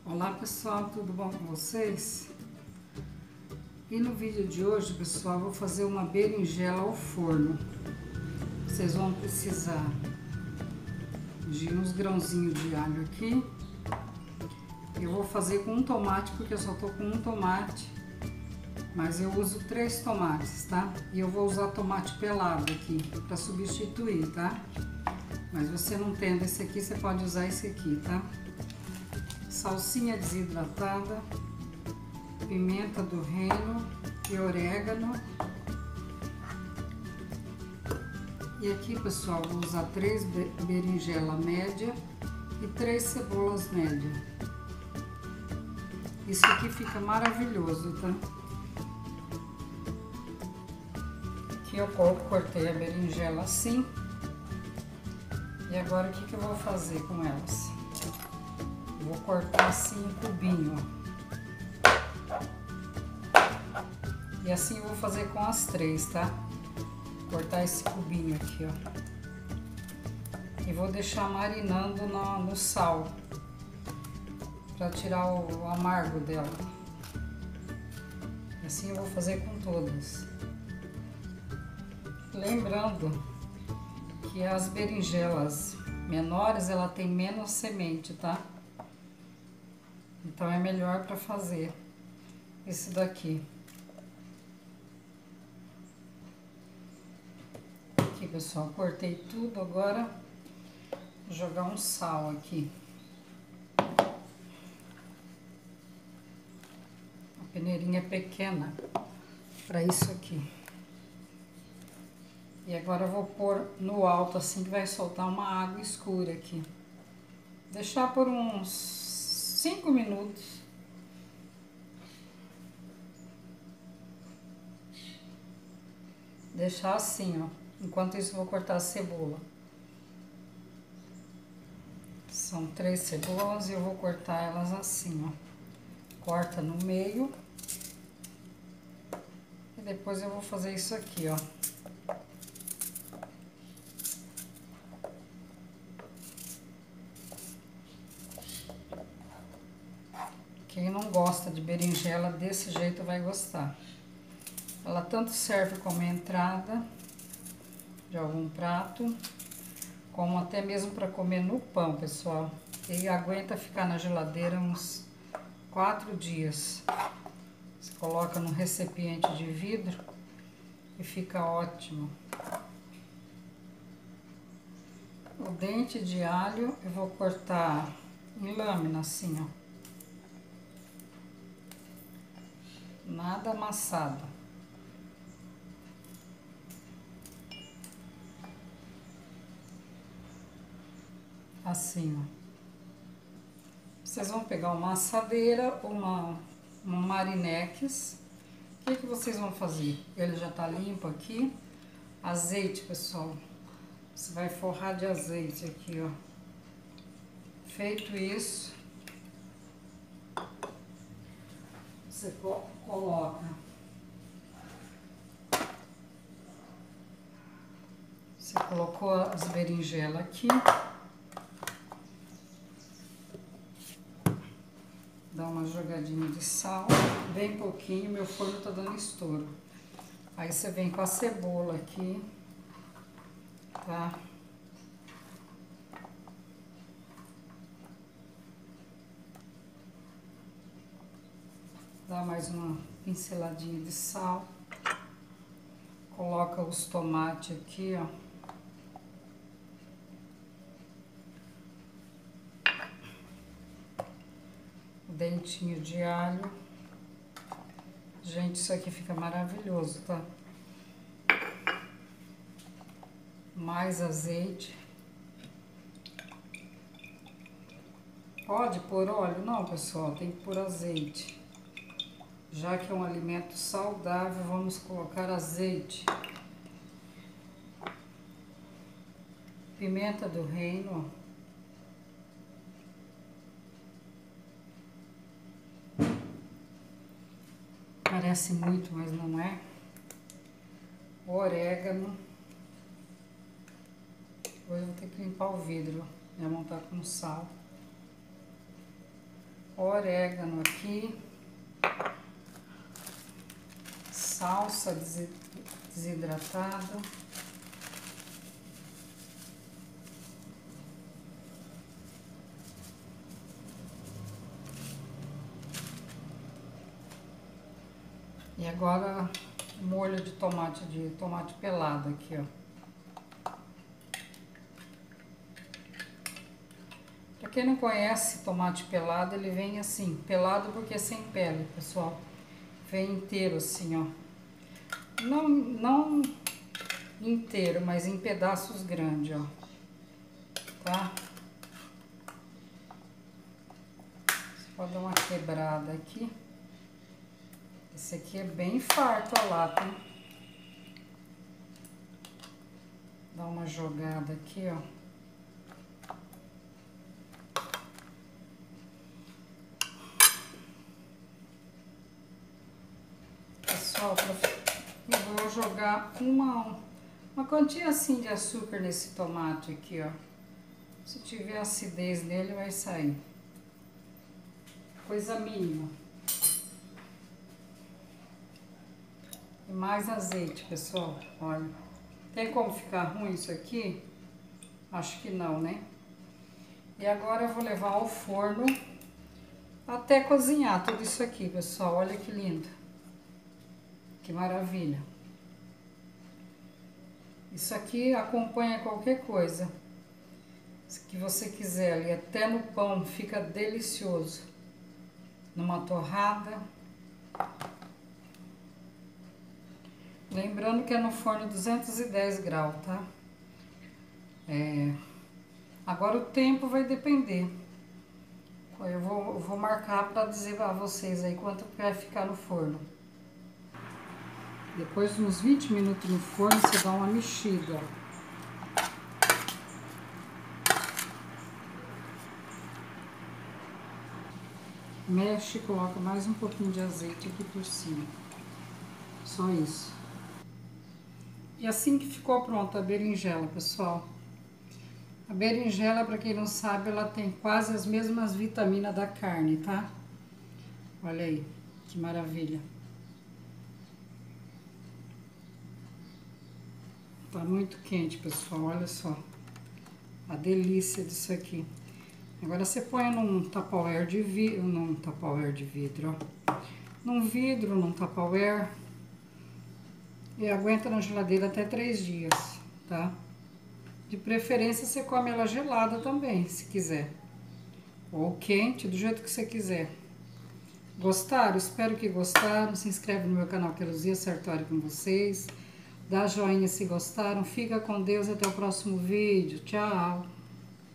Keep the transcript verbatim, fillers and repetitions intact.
Olá pessoal, tudo bom com vocês? E no vídeo de hoje, pessoal, eu vou fazer uma berinjela ao forno. Vocês vão precisar de uns grãozinhos de alho aqui. Eu vou fazer com um tomate, porque eu só tô com um tomate, mas eu uso três tomates, tá? E eu vou usar tomate pelado aqui para substituir, tá? Mas você não tendo esse aqui, você pode usar esse aqui, tá? Salsinha desidratada, pimenta do reino e orégano. E aqui, pessoal, vou usar três berinjela média e três cebolas média. Isso aqui fica maravilhoso, tá? Aqui eu cortei a berinjela assim. E agora o que que eu vou fazer com elas? Vou cortar assim em cubinho, ó. E assim eu vou fazer com as três, tá? Cortar esse cubinho aqui, ó. E vou deixar marinando no, no sal, pra tirar o, o amargo dela. E assim eu vou fazer com todas. Lembrando que as berinjelas menores, ela tem menos semente, tá? Então é melhor para fazer esse daqui. Aqui, pessoal, cortei tudo. Agora vou jogar um sal aqui. A peneirinha pequena para isso aqui. E agora eu vou pôr no alto assim, que vai soltar uma água escura aqui. Deixar por uns cinco minutos. Deixar assim, ó. Enquanto isso, eu vou cortar a cebola. São três cebolas e eu vou cortar elas assim, ó. Corta no meio. E depois eu vou fazer isso aqui, ó. Quem não gosta de berinjela desse jeito vai gostar. Ela tanto serve como entrada de algum prato, como até mesmo para comer no pão, pessoal. E aguenta ficar na geladeira uns quatro dias. Você coloca num recipiente de vidro e fica ótimo. O dente de alho eu vou cortar em lâmina assim, ó. Nada amassado. Assim, ó. Vocês vão pegar uma assadeira ou uma, uma marinex. O que que vocês vão fazer? Ele já tá limpo aqui. Azeite, pessoal. Você vai forrar de azeite aqui, ó. Feito isso, você coloca, você colocou as berinjelas aqui, dá uma jogadinha de sal, bem pouquinho, meu forno tá dando estouro. Aí você vem com a cebola aqui, tá? Dá mais uma pinceladinha de sal. Coloca os tomates aqui, ó. O dentinho de alho. Gente, isso aqui fica maravilhoso, tá? Mais azeite. Pode pôr óleo? Não, pessoal, tem que pôr azeite. Já que é um alimento saudável, vamos colocar azeite. Pimenta do reino. Parece muito, mas não é. Orégano. Depois eu vou ter que limpar o vidro. Minha mão tá com sal. orégano aqui, salsa desidratada, e agora molho de tomate, de tomate pelado aqui, ó. Pra quem não conhece tomate pelado, ele vem assim, pelado porque é sem pele, pessoal. Vem inteiro assim, ó. Não, não inteiro, mas em pedaços grandes, ó. Tá? Você pode dar uma quebrada aqui. Esse aqui é bem farto a lata, hein? Dá uma jogada aqui, ó. Pessoal, eu vou jogar uma, uma quantia assim de açúcar nesse tomate aqui, ó. Se tiver acidez nele, vai sair. Coisa mínima. E mais azeite, pessoal, olha. Tem como ficar ruim isso aqui? Acho que não, né? E agora eu vou levar ao forno até cozinhar tudo isso aqui, pessoal. Olha que lindo. Que maravilha. Isso aqui acompanha qualquer coisa que você quiser ali. Até no pão fica delicioso. Numa torrada. Lembrando que é no forno duzentos e dez graus, tá? É... Agora o tempo vai depender. Eu vou, eu vou marcar para dizer a vocês aí quanto vai ficar no forno. Depois de uns vinte minutos no forno, você dá uma mexida. Mexe e coloca mais um pouquinho de azeite aqui por cima. Só isso. E assim que ficou pronta a berinjela, pessoal. A berinjela, para quem não sabe, ela tem quase as mesmas vitaminas da carne, tá? Olha aí, que maravilha. Tá muito quente, pessoal, olha só. A delícia disso aqui. Agora você põe num tupperware de vidro, num tupperware de vidro, ó. Num vidro, num tupperware. E aguenta na geladeira até três dias, tá? De preferência, você come ela gelada também, se quiser. Ou quente, do jeito que você quiser. Gostaram? Espero que gostaram. Se inscreve no meu canal, que é Luzia Sartori com vocês. Dá joinha se gostaram. Fica com Deus. Até o próximo vídeo. Tchau!